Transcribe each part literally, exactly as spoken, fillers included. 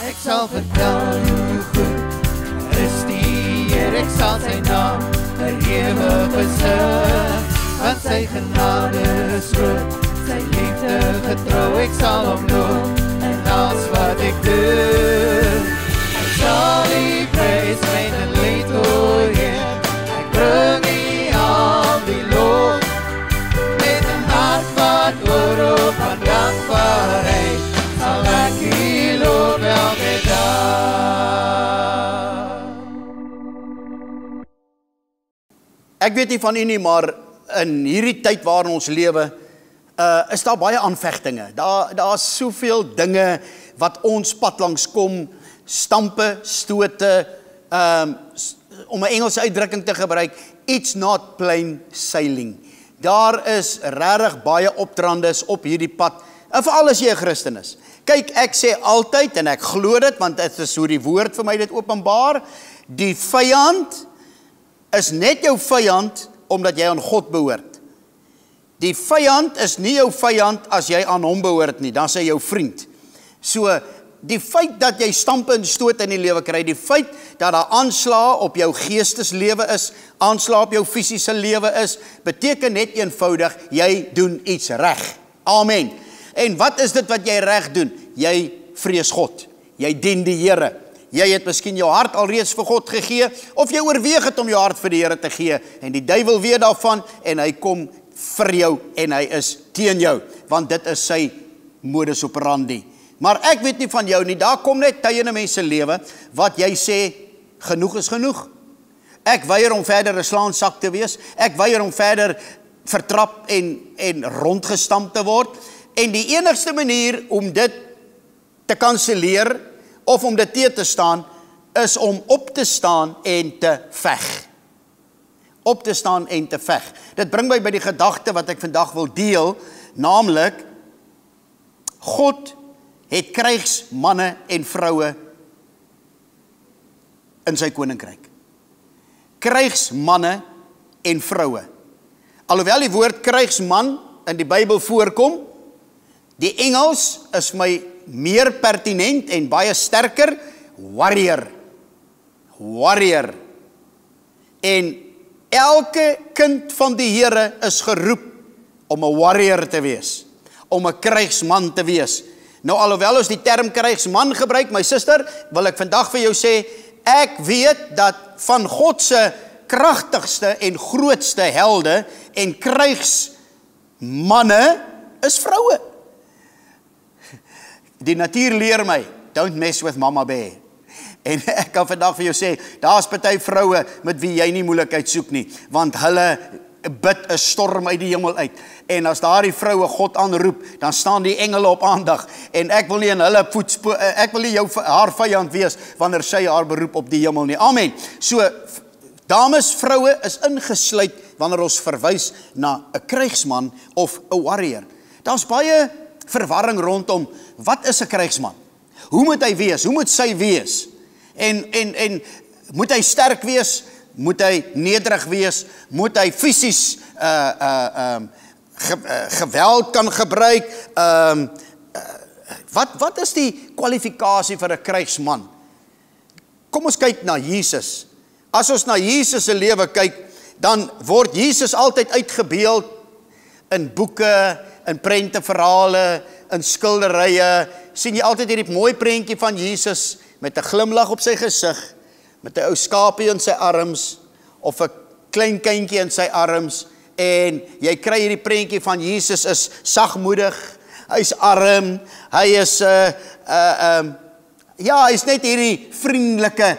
Ek sal vertel hoe goed is die Heer, ek sal sy naam vir ewig besing, want sy genade is groot, sy liefde getrou, ek sal hom lof in alles wat ek doen. Ek sal die prys met 'n lied, o Heer, ek bring U al die lof, met 'n hart wat oorroep van dankbaarheid, sal ek U lof elke dag. Ek weet nie van u nie, maar in hierdie tyd waarin ons lewe, uh, is daar baie aanvegtinge. Daar, daar is soveel dinge wat ons pad langs kom, stampe, stote, um, om 'n Engelse uitdrukking te gebruik, it's not plain sailing. Daar is regtig baie optrandes op hierdie pad, en veral as jy 'n Christen is. Kyk, ek sê altyd, en ek glo dit, want dit is hoe die woord vir my dit openbaar, die vyand is net jou vyand, omdat jy aan God behoort. Die vyand is nie jou vyand as jy aan hom behoort nie, dan is hy jou vriend. So, die feit dat jy stampe en stoot in die lewe kry, die feit dat daar aanslae op jou geesteslewe is, aanslae op jou fisiese lewe is, beteken net eenvoudig, jy doen iets reg. Amen. En wat is dit wat jy reg doen? Jy vrees God. Jy dien die Here. Jy het miskien jou hart alreeds vir God gegee, of jy oorweeg het om jou hart vir die Here te gee, en die duiwel weet daarvan, en hy kom vir jou, en hy is teen jou, want dit is sy modus operandi. Maar ek weet nie van jou nie, daar kom net tye in 'n mens se lewe, wat jy sê, genoeg is genoeg. Ek weier om verder 'n slaansak te wees, ek weier om verder vertrap en, en rondgestamp te word, en die enigste manier om dit te kanselleer, of om dit teë te staan, is om op te staan en te veg. Op te staan en te veg. Dit bring my by die gedagte wat ek vandag wil deel, naamlik, God het krygsmanne en vroue in sy koninkryk. Krygsmanne en vroue. Alhoewel die woord krygsman in die Bybel voorkom, die Engels is my meer pertinent en baie sterker, warrior. Warrior. En elke kind van die Here is geroep om 'n warrior te wees, om 'n krygsman te wees. Nou alhoewel ons die term krygsman gebruik, my suster, wil ek vandag vir jou sê, ek weet dat van God se kragtigste en grootste helde en krygsmanne is vroue. Die natuur leer my, don't mess with mama bear. En ek kan vandag vir jou sê, daar is party vroue met wie jy nie moeilikheid soek nie, want hulle bid 'n storm uit die hemel uit. En as daardie vroue God aanroep, dan staan die engele op aandag. En ek wil nie in hulle voetspoor, ek wil nie jou haar vyand wees wanneer sy haar beroep op die hemel nie. Amen. So dames, vroue is ingesluit wanneer ons verwys na 'n krygsman of 'n warrior. Daar's baie verwarring rondom, wat is 'n krygsman? Hoe moet hy wees? Hoe moet sy wees? En, en, en moet hy sterk wees? Moet hy nederig wees? Moet hy fisies uh, uh, um, ge, uh, geweld kan gebruik? Um, uh, wat, wat is die kwalifikasie vir 'n krygsman? Kom ons kyk na Jesus. As ons na Jesus se lewe kyk, dan word Jesus altyd uitgebeeld in boeke, in prenteverhale, in skilderye. Sien jy altyd hierdie mooi prentjie van Jesus met 'n glimlag op sy gesig, met 'n ou skapie in sy arms, of 'n klein kindjie in sy arms, en jy kry hierdie prentjie van Jesus is sagmoedig, hy's arm, hy is, uh, uh, um, ja, hy's net hierdie vriendelike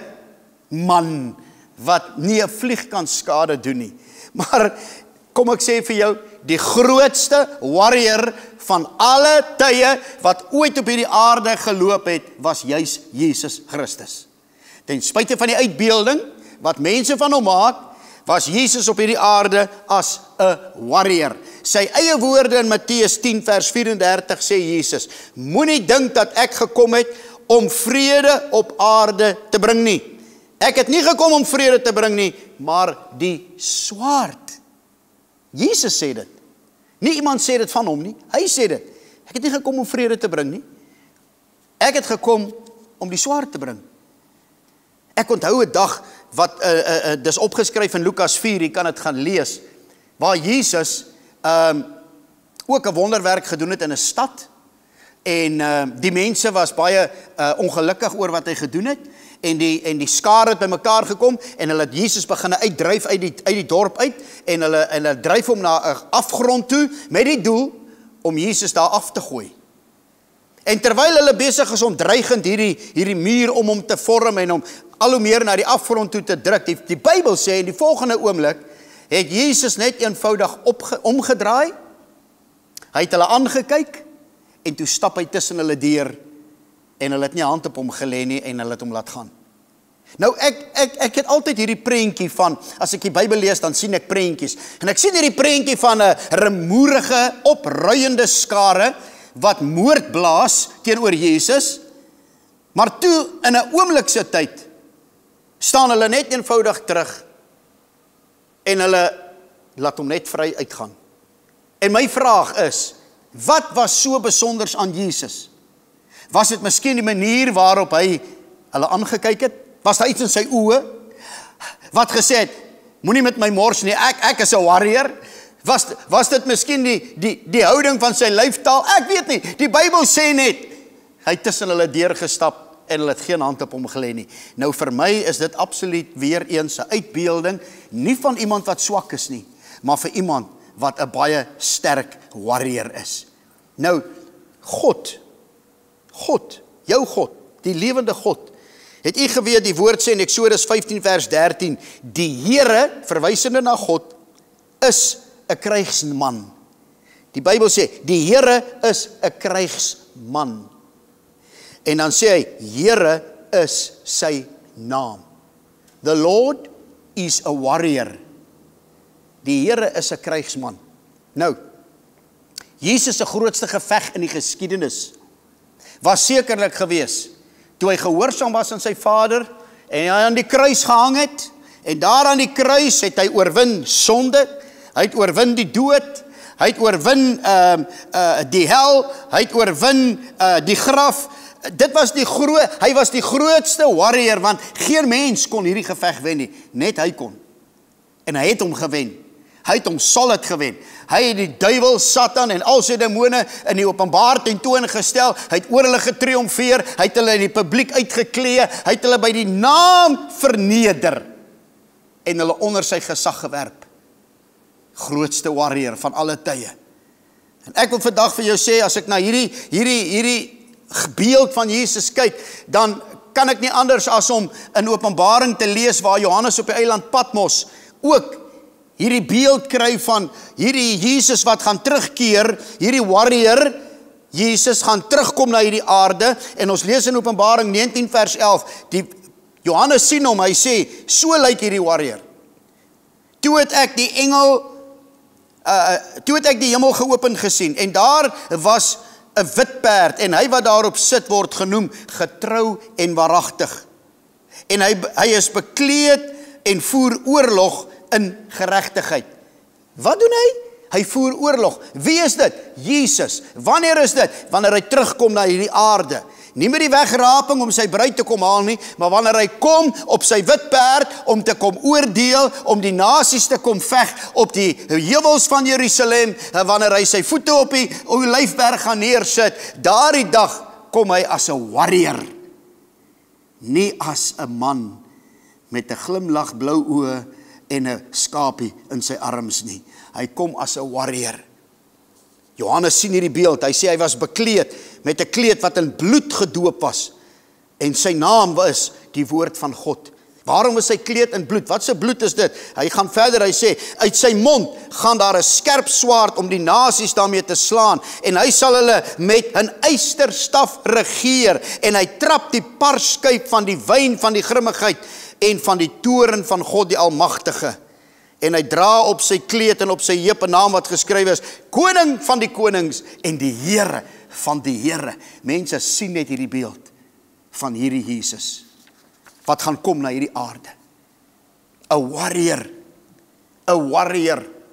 man, wat nie 'n vlieg kan skade doen nie. Maar, kom ek sê vir jou, die grootste warrior van alle tye wat ooit op hierdie aarde geloop het, was juis Jesus Christus. Ten spyte van die uitbeelding wat mense van hom maak, was Jesus op hierdie aarde as 'n warrior. Sy eie woorde in Matteus tien vers vyf-en-dertig sê Jesus, moenie dink dat ek gekom het om vrede op aarde te bring nie. Ek het nie gekom om vrede te bring nie, maar die swaard. Jesus sê dit. Nie iemand sê dit van hom nie, hy sê dit. Ek het nie gekom om vrede te bring nie. Ek het gekom om die swaard te bring. Ek onthou 'n dag wat uh, uh, uh, dis opgeskryf in Lukas vier, jy kan dit gaan lees, waar Jesus um, ook 'n wonderwerk gedoen het in 'n stad, en uh, die mense was baie uh, ongelukkig oor wat hy gedoen het, en die, en die skare het by mekaar gekom, en hulle het Jesus begin uitdryf uit die, uit die dorp uit, en hulle, en hulle dryf hom na 'n afgrond toe, met die doel om Jesus daar af te gooi. En terwyl hulle besig is om dreigend hierdie, hierdie muur om hom te vorm, en om al hoe meer na die afgrond toe te druk, die, die Bybel sê, in die volgende oomblik, het Jesus net eenvoudig opge, omgedraai, hy het hulle aangekyk, en toe stap hy tussen hulle deur, en hulle het nie hand op hom gelê nie, en hulle het hom laat gaan. Nou, ek, ek, ek het altyd hierdie prentjie van, as ek die Bybel lees, dan sien ek prentjies, en ek sien hierdie prentjie van 'n rumoerige, opruiende skare, wat moord blaas teenoor Jesus, maar toe, in 'n oomblikse tyd, staan hulle net eenvoudig terug, en hulle laat hom net vry uitgaan. En my vraag is, wat was so besonders aan Jesus? Was dit miskien die manier waarop hy hulle aangekyk het? Was daar iets in sy oë? Wat gesê het, moenie met my mors nie, ek, ek is 'n warrior? Was, was dit miskien die, die, die houding van sy lyfstaal? Ek weet nie, die Bybel sê net, hy het tussen hulle deurgestap, en hulle het geen hand op hom gelê nie. Nou vir my is dit absoluut weer eens 'n uitbeelding, nie van iemand wat swak is nie, maar vir iemand wat 'n baie sterk warrior is. Nou, God, God, jou God, die lewende God, het u geweet, die woord sê in Eksodus vyftien vers dertien, die Here, verwysende na God, is 'n krygsman. Die Bybel sê, die Here is 'n krygsman. En dan sê hy, Here is sy naam. The Lord is a warrior. Die Here is 'n krygsman. Nou, Jesus se grootste geveg in die geskiedenis was sekerlik gewees toe hy gehoorsaam was aan sy Vader en hy aan die kruis gehang het, en daar aan die kruis het hy oorwin sonde, hy het oorwin die dood, hy het oorwin uh, uh, die hel, hy het oorwin uh, die graf. Dit was die groot, hy was die grootste warrior, want geen mens kon hierdie geveg wen nie, net hy kon. En hy het hom gewen. Hy het hom solid gewen. Hy het die duiwel, Satan en al sy demone in die openbaar tentoon gestel. Hy het oor hulle getriomfeer, hy het hulle in die publiek uitgeklee, hy het hulle by die naam verneder en hulle onder sy gesag gewerp. Grootste warrior van alle tye. En ek wil vandag vir jou sê, as ek na hierdie hierdie hierdie beeld van Jesus kyk, dan kan ek nie anders as om in Openbaring te lees waar Johannes op die eiland Patmos ook hierdie beeld kry van hierdie Jesus wat gaan terugkeer, hierdie warrior, Jesus gaan terugkom na hierdie aarde, en ons lees in Openbaring negentien vers elf, die Johannes sien hom, hy sê, so lyk hierdie warrior. Toe het ek die engel, uh, toe het ek die hemel geopen gesien, en daar was 'n wit perd, en hy wat daarop sit word genoem getrou en waaragtig. En hy, hy is bekleed en voer oorlog in geregtigheid. Wat doen hy? Hy voer oorlog. Wie is dit? Jesus. Wanneer is dit? Wanneer hy terugkom na hierdie aarde. Nie met die wegraping om sy bruid te kom haal nie, maar wanneer hy kom op sy wit perd om te kom oordeel, om die nasies te kom veg op die heuwels van Jerusalem, en wanneer hy sy voete op die Olyfberg gaan neersit, daardie dag kom hy as 'n warrior, nie as 'n man met 'n glimlag, blou oë en 'n skapie in sy arms nie. Hy kom as 'n warrior. Johannes sien hierdie beeld, hy sê hy was bekleed met 'n kleed wat in bloed gedoop was, en sy naam was die woord van God. Waarom is sy kleed in bloed? Wat se bloed is dit? Hy gaan verder, hy sê, uit sy mond gaan daar 'n skerp swaard om die nasies daarmee te slaan, en hy sal hulle met 'n ysterstaf regeer, en hy trap die parskuip van die wyn van die grimmigheid, en van die toorn van God die Almagtige. En hy dra op sy kleed en op sy heup 'n naam wat geskryf is, Koning van die konings en die Here van die Here. Mense sien net hierdie beeld van hierdie Jesus, wat gaan kom na hierdie aarde. 'n warrior, 'n warrior.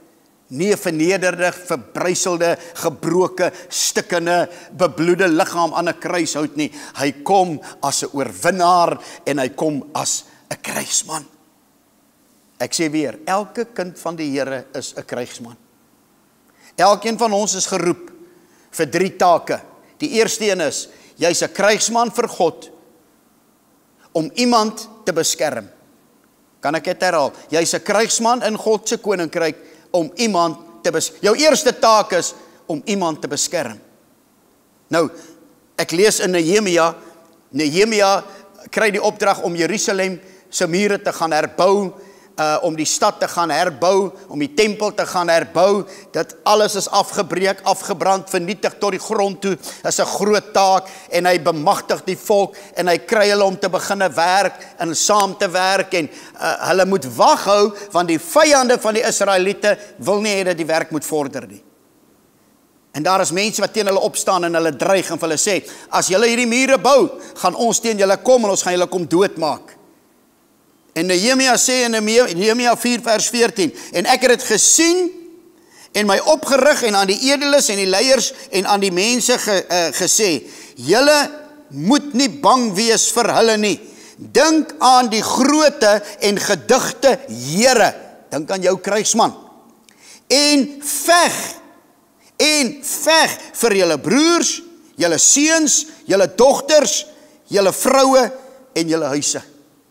nie 'n vernederde, verbryselde, gebroke, stikkende, bebloede liggaam aan 'n kruis hout nie. Hy kom as 'n oorwinnaar en hy kom as 'n krygsman. Ek sê weer, elke kind van die Here is 'n krygsman. Elkeen van ons is geroep vir drie take. Die eerste een is, jy's 'n krygsman vir God om iemand te beskerm. Kan ek dit herhaal? Jy's 'n krygsman in God se koninkryk om iemand te beskerm. Jou eerste taak is om iemand te beskerm. Nou, ek lees in Nehemia, Nehemia kry die opdrag om Jerusalem se mure te gaan herbou, uh, om die stad te gaan herbou, om die tempel te gaan herbou. Dit alles is afgebreek, afgebrand, vernietig tot die grond toe. Dit is 'n groot taak en hy bemagtig die volk en hy kry hulle om te beginne werk en saam te werk en uh, hulle moet wag hou want die vyande van die Israeliete wil nie hê dat die werk moet vorder nie. En daar is mense wat teen hulle opstaan en hulle dreig en vir hulle sê, as julle hierdie mure bou, gaan ons teen julle kom en ons gaan julle kom doodmaak. En Nehemia sê in Nehemia vier vers veertien, en ek het dit gesien en my opgerig en aan die edeles en die leiers en aan die mense ge, uh, gesê, julle moet nie bang wees vir hulle nie. Dink aan die groote en gedigte Here. Dink aan jou krygsman. En veg, en veg vir julle broers, julle seuns, julle dogters, julle vroue en julle huise.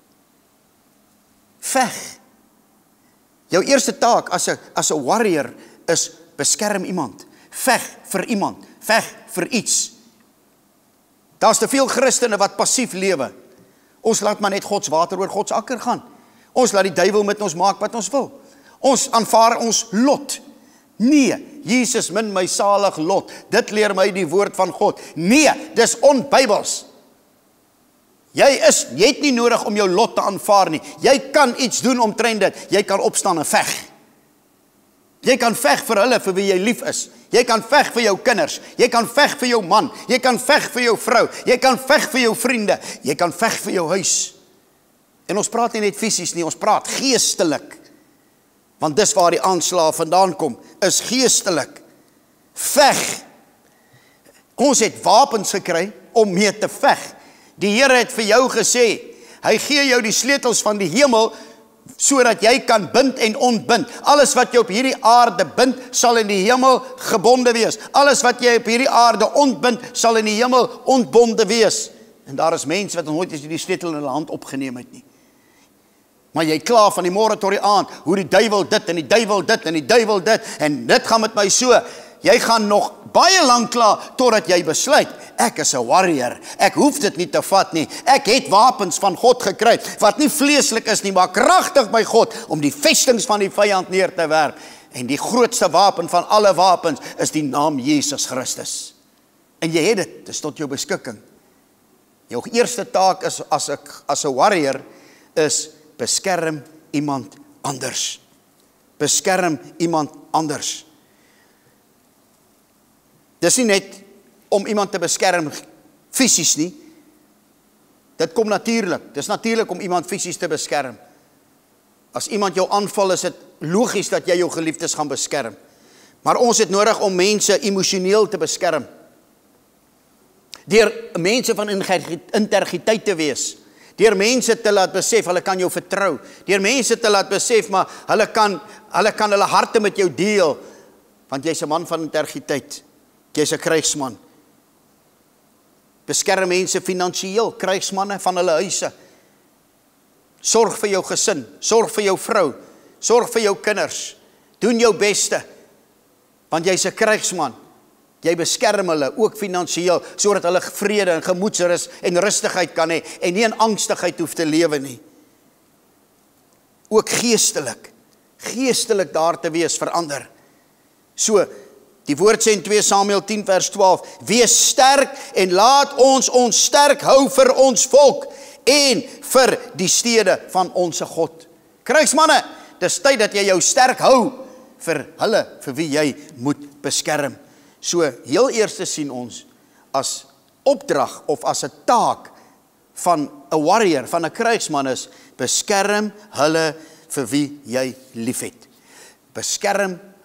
Veg. Jou eerste taak as 'n as 'n warrior is beskerm iemand. Veg vir iemand. Veg vir iets. Daar's te veel Christene wat passief lewe. Ons laat maar net Gods water oor Gods akker gaan. Ons laat die duiwel met ons maak wat ons wil. Ons aanvaar ons lot. Nee, Jesus min my salig lot. Dit leer my die woord van God. Nee, dis onbybels. Jy is, jy het nie nodig om jou lot te aanvaar nie. Jy kan iets doen omtrent dit. Jy kan opstaan en veg. Jy kan veg vir hulle vir wie jy lief is. Jy kan veg vir jou kinders. Jy kan veg vir jou man. Jy kan veg vir jou vrou. Jy kan veg vir jou vriende. Jy kan veg vir jou huis. En ons praat nie net fisies nie, ons praat geestelik. Want dis waar die aanslag vandaan kom, is geestelik. Veg. Ons het wapens gekry om mee te veg. Die Here het vir jou gesê, hy gee jou die sleutels van die hemel, sodat jy kan bind en ontbind. Alles wat jy op hierdie aarde bind, sal in die hemel gebonde wees. Alles wat jy op hierdie aarde ontbind, sal in die hemel ontbonde wees. En daar is mense wat nooit eens die sleutel in hulle hand opgeneem het nie. Maar jy kla van die môre tot die aand, hoe die duiwel dit en die duiwel dit en die duiwel dit, en dit gaan met my so. Jy gaan nog baie lank kla, totdat jy besluit, ek is 'n warrior, ek hoef dit nie te vat nie, ek het wapens van God gekry, wat nie vleeslik is nie, maar kragtig by God, om die vestings van die vyand neer te werp. En die grootste wapen van alle wapens, is die naam Jesus Christus. En jy het dit, dit is tot jou beskikking. Jou eerste taak is, as 'n as 'n warrior, is, beskerm iemand anders. Beskerm iemand anders. Dis nie net om iemand te beskerm fisies nie. Dit kom natuurlik. Dis natuurlik om iemand fisies te beskerm. As iemand jou aanval, is dit logies dat jy jou geliefdes gaan beskerm. Maar ons het nodig om mense emosioneel te beskerm. Deur mense van integriteit te wees. Deur mense te laat besef, hulle kan jou vertrou. Deur mense te laat besef, maar hulle kan hulle kan hulle harte met jou deel, want jy's 'n man van integriteit. Jy's 'n krygsman. Beskerm mense finansiëel, krygsmanne van hulle huise. Sorg vir jou gesin, sorg vir jou vrou, sorg vir jou kinders. Doen jou beste, want jy's 'n krygsman. Jy beskerm hulle, ook finansiëel, sodat hulle vrede en gemoedsrus en rustigheid kan hê, en nie in angstigheid hoef te lewe nie. Ook geestelik, geestelik daar te wees vir ander. So, die woord sê in twee Samuel tien vers twaalf, wees sterk en laat ons ons sterk hou vir ons volk en vir die stede van onsse God. Krygsmanne, dis tyd dat jy jou sterk hou vir hulle, vir wie jy moet beskerm. So, heel eerste sien ons as opdrag of as 'n taak van 'n warrior, van 'n krygsman is, beskerm hulle vir wie jy liefhet. Beskerm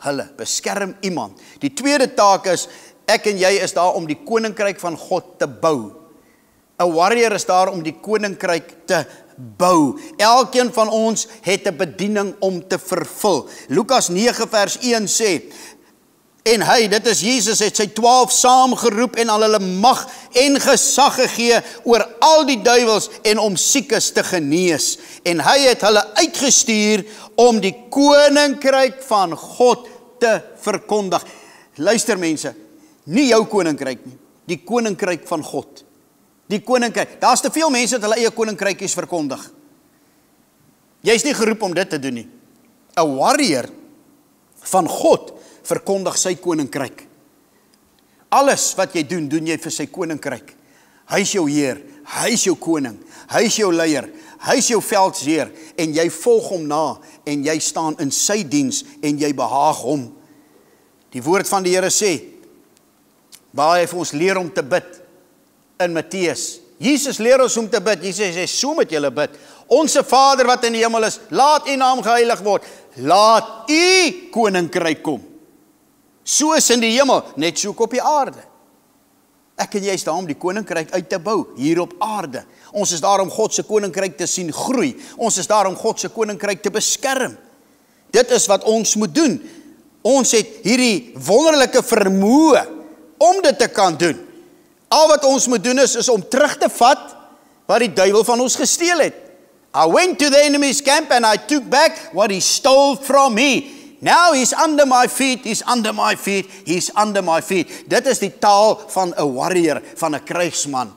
hulle, beskerm iemand. Die tweede taak is, ek en jy is daar om die koninkryk van God te bou. 'n warrior is daar om die koninkryk te bou. Elkeen van ons het 'n bediening om te vervul. Lukas nege vers een sê, en hy, dit is Jesus, het sy twaalf saamgeroep en al hulle mag en gesag gegee oor al die duiwels en om siekes te genees. En hy het hulle uitgestuur om die koninkryk van God te verkondig. Luister mense, nie jou koninkryk nie, die koninkryk van God. Die koninkryk, daar is te veel mense wat hulle eie koninkrykies verkondig. Jy is nie geroep om dit te doen nie. 'n warrior van God verkondig sy koninkryk. Alles wat jy doen, doen jy vir sy koninkryk. Hy is jou Heer, hy is jou koning, hy is jou leier, hy is jou veldsheer, en jy volg hom na, en jy staan in sy diens, en jy behaag hom. Die woord van die Here sê, waar hy vir ons leer om te bid, in Matteus. Jesus leer ons om te bid. Jesus sê, so moet julle bid. Onse Vader wat in die hemel is, laat u naam geheilig word. Laat u koninkryk kom. Soos in die hemel, net so ook op die aarde. Ek en jy is daar om die koninkryk uit te bou, hier op aarde. Ons is daar om God se koninkryk te sien groei. Ons is daar om God se koninkryk te beskerm. Dit is wat ons moet doen. Ons het hierdie wonderlike vermoë om dit te kan doen. Al wat ons moet doen is, is om terug te vat wat die duiwel van ons gesteel het. I went to the enemy's camp and I took back what he stole from me. Now he's under my feet, he's under my feet, he's under my feet. Dit is die taal van 'n warrior, van 'n krygsman.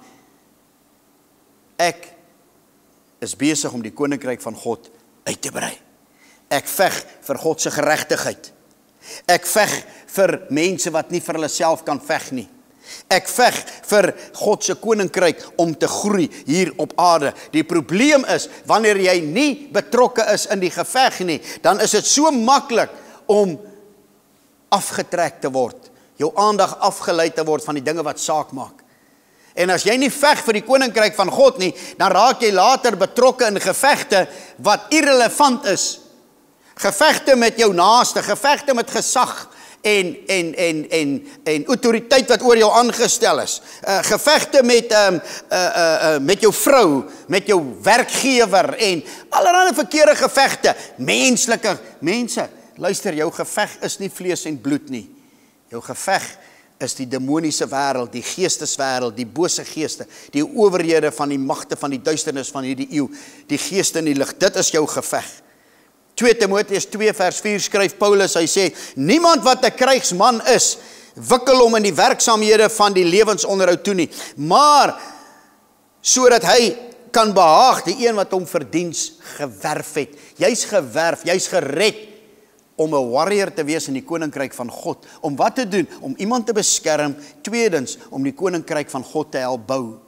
Ek is besig om die koninkryk van God uit te brei. Ek veg vir God se geregtigheid. Ek veg vir mense wat nie vir hulle self kan veg nie. Ek veg vir God se koninkryk om te groei hier op aarde. Die probleem is, wanneer jy nie betrokke is in die geveg nie, dan is dit so maklik om afgetrek te word, jou aandag afgeleid te word van die dinge wat saak maak. En as jy nie veg vir die koninkryk van God nie, dan raak jy later betrokke in gevegte wat irrelevant is. Gevegte met jou naaste, gevegte met gesag, en en en en en autoriteit wat oor jou aangestel is. Uh, gevegte met um, uh, uh, uh, met jou vrou, met jou werkgewer en allerlei verkeerde gevegte. Menslike mense, luister, jou geveg is nie vlees en bloed nie. Jou geveg is die demoniese wêreld, die geesteswêreld, die bose geeste, die owerhede van die magte van die duisternis van hierdie eeu, die geeste in die lig. Dit is jou geveg. twee Timoteus twee vers vier skryf Paulus, hy sê, niemand wat 'n krygsman is, wikkel hom in die werksaamhede van die lewensonderhoud toe nie, maar sodat hy kan behaag die een wat hom vir diens gewerf het. Jy's gewerf, jy's gered om 'n warrior te wees in die koninkryk van God. Om wat te doen? Om iemand te beskerm, tweedens om die koninkryk van God te help bou.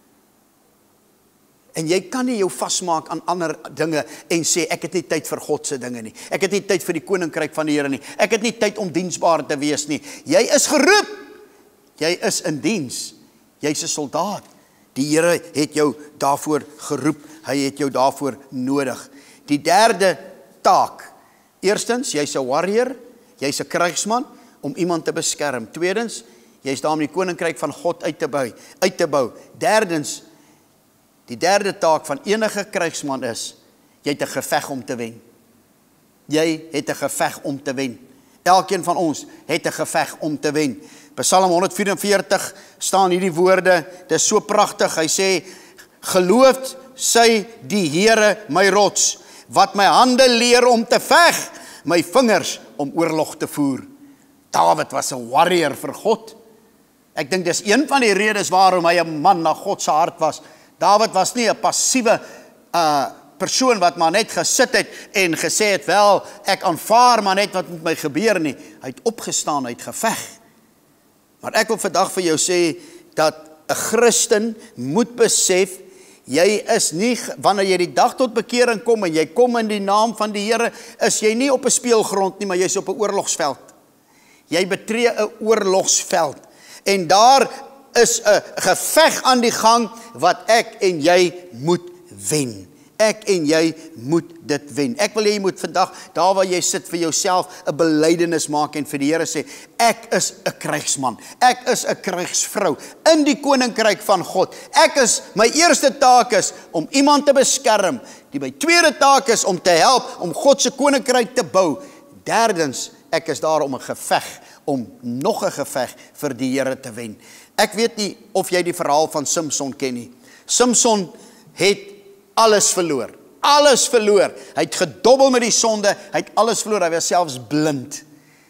En jy kan nie jou vasmaak aan ander dinge en sê, ek het nie tyd vir God se dinge nie. Ek het nie tyd vir die koninkryk van die Here nie. Ek het nie tyd om diensbaar te wees nie. Jy is geroep. Jy is in diens. Jy's 'n soldaat. Die Here het jou daarvoor geroep. Hy het jou daarvoor nodig. Die derde taak. Eerstens, jy's 'n warrior. Jy's 'n krygsman om iemand te beskerm. Tweedens, jy's daar om die koninkryk van God uit te bou. Uit te bou. Derdens, die derde taak van enige krygsman is, jy het 'n geveg om te wen. Jy het 'n geveg om te wen. Elkeen van ons het 'n geveg om te wen. Psalm honderd vyf en veertig staan hierdie woorde, dit is so pragtig, hy sê, geloof sy die Here my rots, wat my hande leer om te veg, my vingers om oorlog te voer. Dawid was 'n warrior vir God. Ek dink dis een van die redes waarom hy 'n man na God se hart was. Dawid was nie 'n passiewe uh, persoon wat maar net gesit het en gesê het, wel, ek aanvaar maar net wat met my gebeur nie. Hy het opgestaan, hy het geveg. Maar ek wil vandag vir jou sê, dat 'n Christen moet besef, jy is nie, wanneer jy die dag tot bekering kom, en jy kom in die naam van die Here, is jy nie op 'n speelgrond nie, maar jy is op 'n oorlogsveld. Jy betree 'n oorlogsveld. En daar is 'n geveg aan die gang, wat ek en jy moet wen. Ek en jy moet dit wen. Ek wil hê jy moet vandag, daar waar jy sit, vir jouself 'n belydenis maak en vir die Here sê, ek is 'n krygsman. Ek is 'n krygsvrou in die koninkryk van God. Ek is, my eerste taak is om iemand te beskerm. Die my tweede taak is om te help om God se koninkryk te bou. Derdens, ek is daar om 'n geveg, om nog 'n geveg vir die Here te wen. Ek weet nie of jy die verhaal van Samson ken nie. Samson het alles verloor. Alles verloor. Hy het gedobbel met die sonde, hy het alles verloor, hy was selfs blind.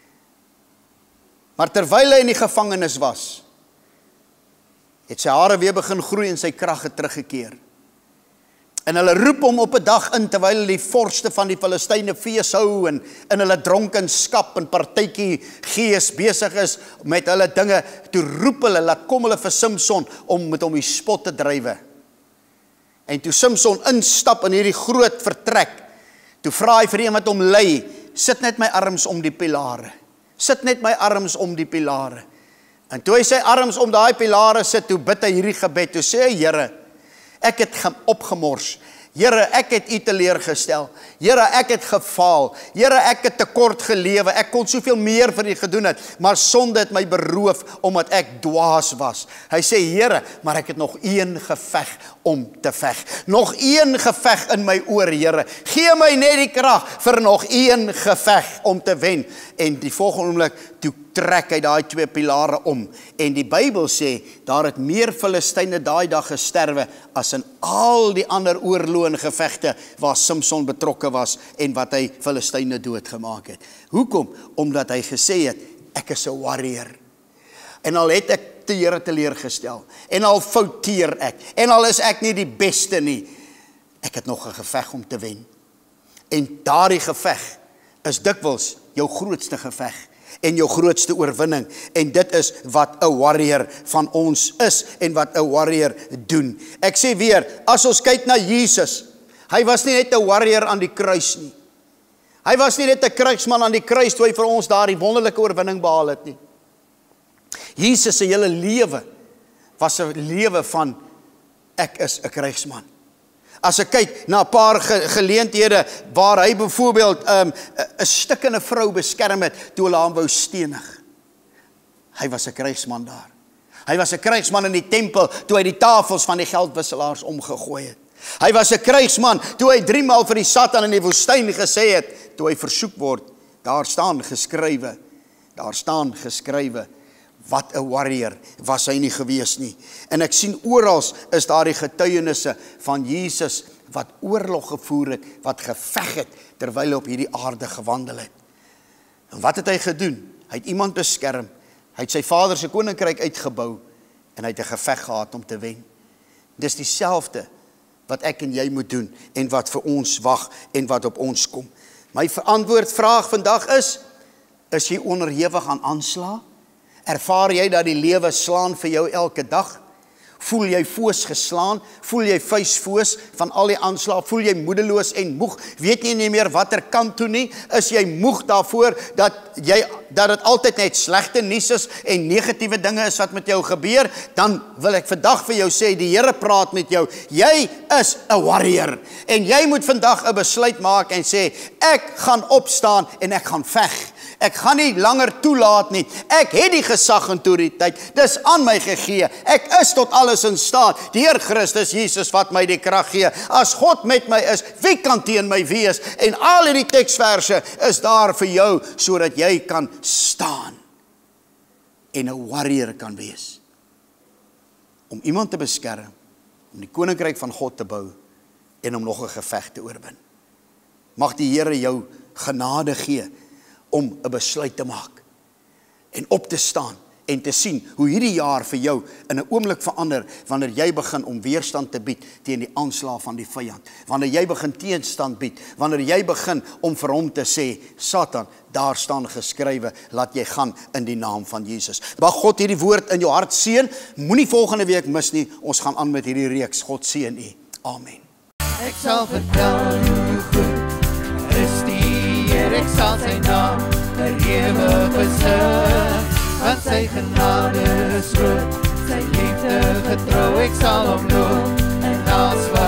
Maar terwyl hy in die gevangenis was, het sy hare weer begin groei en sy krag het teruggekeer. En hulle roep hom op 'n dag in, terwyl hulle die vorste van die Filistyne fees hou en in hulle dronkenskap en partytjie gees besig is met hulle dinge, toe roep hulle, laat kom hulle vir Samson om met hom die spot te drywe. En toe Samson instap in hierdie groot vertrek, toe vra hy vir een wat hom lei, sit net my arms om die pilare. Sit net my arms om die pilare. En toe hy sy arms om daai pilare sit, toe bid hy hierdie gebed, toe sê hy, Here, ek het opgemors. Here, ek het U teleurgestel. Here, ek het gefaal. Here, ek het tekort gelewe. Ek kon soveel meer vir U gedoen het, maar sonde het my beroof omdat ek dwaas was. Hy sê, Here, maar ek het nog een geveg om te veg. Nog een geveg in my oor, Here. Gee my net die krag vir nog een geveg om te wen. En die volgende oomblik, toe trek hy daai twee pilare om. En die Bybel sê, daar het meer Filistyne daai dag gesterwe as in al die ander oorloë en gevegte waar Samson betrokke was en wat hy Filistyne doodgemaak het. Hoekom? Omdat hy gesê het, ek is 'n warrior. En al het ek die Here teleurgestel, en al fouteer ek, en al is ek nie die beste nie, ek het nog 'n geveg om te wen. En daardie geveg is dikwels jou grootste geveg en jou grootste oorwinning. En dit is wat 'n warrior van ons is en wat 'n warrior doen. Ek sê weer, as ons kyk na Jesus, hy was nie net 'n warrior aan die kruis nie. Hy was nie net 'n krygsman aan die kruis toe hy vir ons daardie wonderlike oorwinning behaal het nie. Jesus se hele lewe was 'n lewe van ek is 'n krygsman. As ek kyk na 'n paar ge geleenthede waar hy byvoorbeeld 'n um, stikkende vrou beskerm het toe hulle hom wou stenig. Hy was 'n krygsman daar. Hy was 'n krygsman in die tempel toe hy die tafels van die geldwisselaars omgegooi het. Hy was 'n krygsman toe hy drie maal vir die Satan in die woestyn gesê het, toe hy versoek word, daar staan geskrywe, daar staan geskrywe. Wat 'n warrior was hy nie gewees nie. En ek sien oral is daar die getuienisse van Jesus wat oorlog gevoer het, wat geveg het terwyl hy op hierdie aarde gewandel het. En wat het hy gedoen? Hy het iemand beskerm. Hy het sy Vader se koninkryk uitgebou en hy het 'n geveg gehad om te wen. Dis dieselfde wat ek en jy moet doen en wat vir ons wag en wat op ons kom. My antwoord vraag vandag is, is jy onderhewig aan aanslag? Ervaar jy dat die lewe slaan vir jou elke dag? Voel jy foos geslaan? Voel jy vuisfoos van al die aanslag? Voel jy moedeloos en moeg? Weet jy nie meer watter kant toe nie? Is jy moeg daarvoor dat jy dat dit altyd net slegte nuus is en negatiewe dinge is wat met jou gebeur? Dan wil ek vandag vir jou sê, die Here praat met jou. Jy is 'n warrior en jy moet vandag 'n besluit maak en sê, ek gaan opstaan en ek gaan veg. Ek gaan nie langer toelaat nie. Ek het die gesag en autoriteit. Dis aan my gegee. Ek is tot alles in staat. Deur Christus Jesus wat my die krag gee. As God met my is, wie kan teen my wees? En al hierdie teksverse is daar vir jou sodat jy kan staan en 'n warrior kan wees. Om iemand te beskerm, om die koninkryk van God te bou en om nog 'n geveg te oorwin. Mag die Here jou genade gee om 'n besluit te maak en op te staan en te sien hoe hierdie jaar vir jou in 'n oomblik verander wanneer jy begin om weerstand te bied teen die aanslag van die vyand. Wanneer jy begin teenstand bied, wanneer jy begin om vir hom te sê, Satan, daar staan geskrywe, laat jy gaan in die naam van Jesus. Mag God hierdie woord in jou hart seën. Moenie volgende week mis nie. Ons gaan aan met hierdie reeks. God seën u. Amen. Ek sal vertel hoe goed is die Heer, ek sal sy naam vir ewig besing, want sy genade is groot, sy liefde getrou, ek sal hom loof en als